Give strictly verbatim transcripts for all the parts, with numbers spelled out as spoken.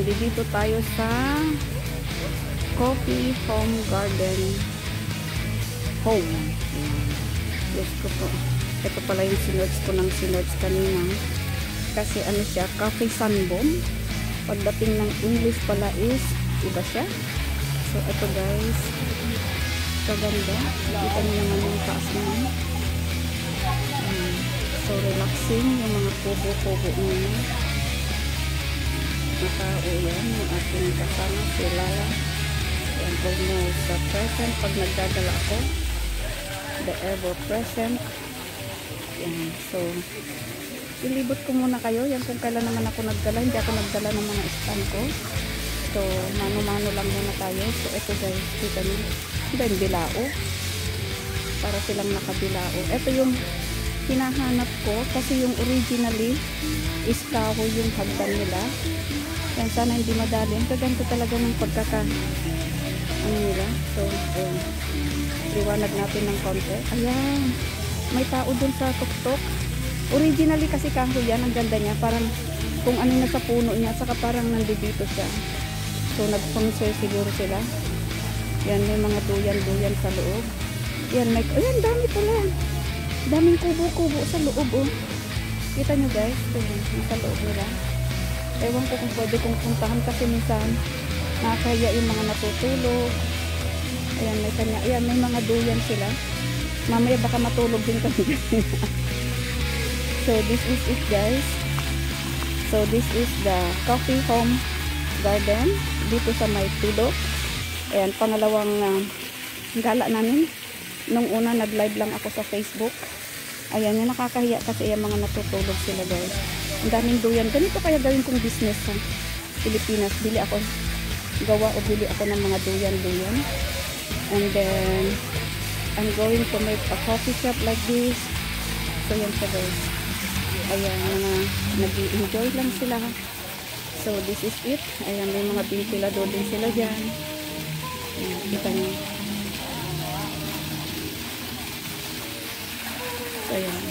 nandito tayo sa Coffee Home Garden Home. Yes ko po. Ito pala yung sinerge ko ng sinerge kanina. Kasi ano siya, Cafe Sunbomb. Pagdating ng English pala is iba siya. So ito guys, ito ganda. Nakita niyo naman yung taas naman. Um, so relaxing yung mga kubo-kubo niya. Nakao yan yung ating kasama si Lala. Yan almost sa present pag nagdadala ako. The ever present. Yan. So ilibot ko muna kayo. Yan kung kailan naman ako nagdala. Hindi ako nagdala ng mga stand ko. So mano-mano lang muna tayo. So ito guys, kita nyo. Ito yung bilao. Para silang nakabilao. Ito yung hinahanap ko. Kasi yung originally is kahoy yung hagdan nila. Yan, sana hindi madali. Ang kaganto talaga ng pagkaka ano nila. So ayan, liwanag natin ng konti. Ayan, may tao dun sa tuktok. Originally kasi kahoy yan. Ang ganda niya, parang kung ano na sa puno niya, saka parang nandito siya. So nagpangsoy siguro sila. Yan, may mga duyan-duyan sa loob. Yan, may, ayan, dami pala. Daming kubo-kubo sa loob, oh. Kita nyo guys, ito yun, sa loob nila. Ewan ko kung pwede kong puntahan kasi minsan nakakaya yung mga natutulog. Ayan, may kanya, ayan, may mga duyan sila. Mamaya baka matulog din kami. So this is it guys. So this is the Coffee Home Garden dito sa may Tudok. Ayan, pangalawang uh, gala namin. Nung una nag-live lang ako sa Facebook. Ayan, yung nakakahiya kasi yung mga natutulog sila guys. Ang daming duyan. Ganito kaya gawin kong business sa Pilipinas. Bili ako, gawa o bili ako ng mga duyan-duyan. And then I'm going to make a coffee shop like this. So yan siya guys. Ayan, mga nag-enjoy lang sila. So this is it. Ayan, may mga ventilador din sila dyan. Ayan, kita nyo. So ayan.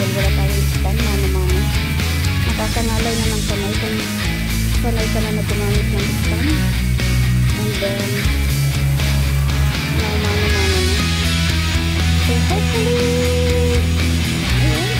dahil wala tayong stand, mano-mano. Nakakanalay na ng kamay kung sanay ka na na gumamit ng stand. And then, now mano-mano na. So, hopefully, ayun.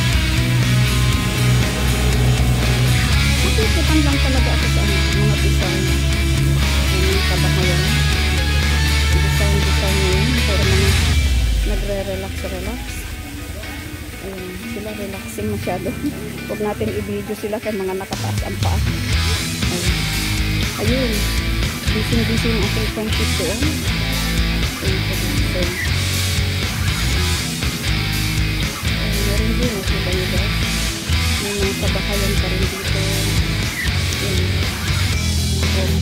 Nakikipan lang talaga ako sa mga design. Yung kabahayan. Design-design na yun. Pero mga nagre-relax-relax. Ayun, sila relaxing masyado. Huwag natin i-video sila kay mga nakataas ang paa. Ayun. Ayun. Busy-busy yung ating friendship doon. So, ayun, meron din. Nakita nyo guys. May mga kabahayan pa rin dito. Ayun. Ayun.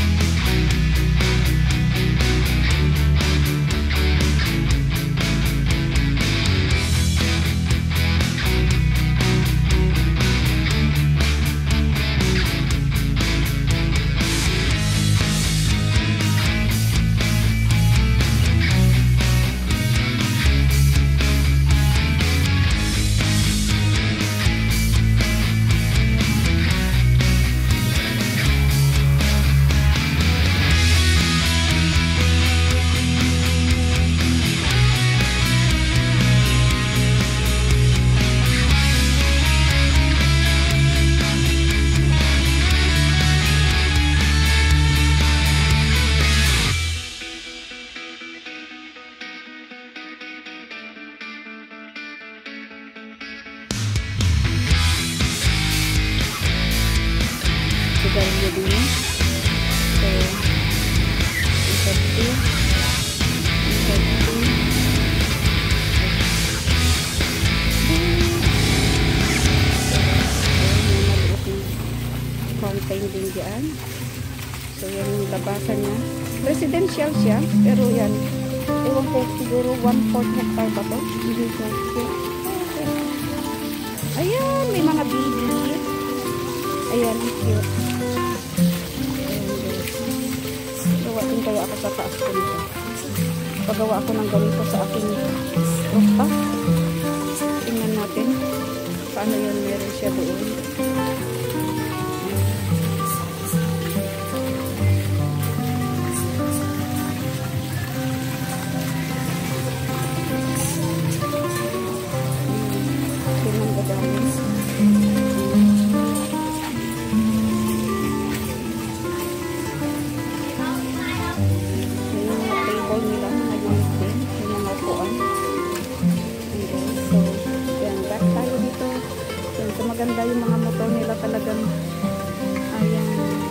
Sigarilyo din. So, isad two. Isad two. May maliit na fountain din dyan. So, yan yung labasan niya. Residential siya, pero yan. Ewan ko, siguro one fourth hectare ba to? Hindi ko. Ayan, may mga baby. Ayan, cute. Gawa din kaya ako sa taas ko nito. Pagawa ako ng ganito sa aking rooftop. Tingnan natin paano yun, meron siya doon. Tingnan ba dami? Maganda yung mga motor nila talagang ayan.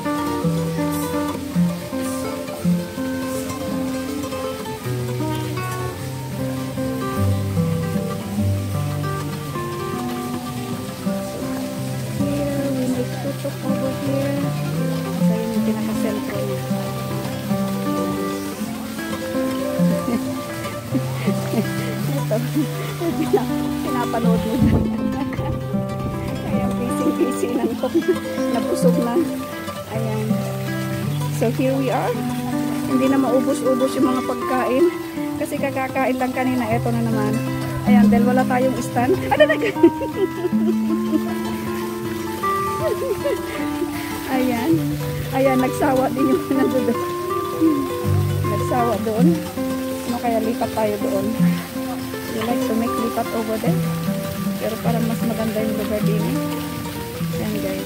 Here we make tutok over here. So yun yung pinaka-sentro niya. Ito, pinapanood mo na. Busy lang ko. Nabusog na. Ayan. So here we are. Hindi na maubos-ubos yung mga pagkain. Kasi kakakain lang kanina. Eto na naman. Ayan. Dahil wala tayong stand. Ano na? Ayan. Ayan. Nagsawa din yung nandoon. Nagsawa doon. Ano kaya lipat tayo doon? You like to make lipat over there? Pero parang mas maganda yung lugar din eh. Ayan guys.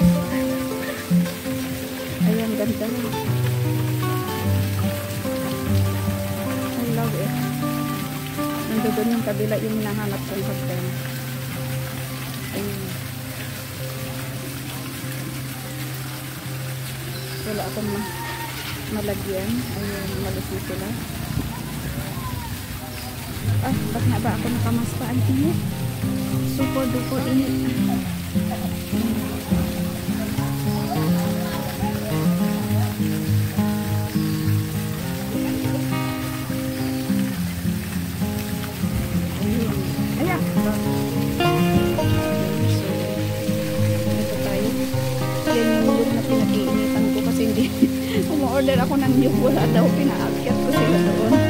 Ayan, ganda na. I love it. Nandoon yung kabila yung hinahanap kong hagdan. Ayan. Wala akong ma malagyan. Ayan, malis na sila. Ah, ba't nga ba ako nakamaspa? Ang init. Super duper init. Ayan. Ito tayo. Yan yung mulog na pinag-iinitan ko kasi hindi. Umorder ako ng new. Wala daw. Pinaakyat ko sila doon.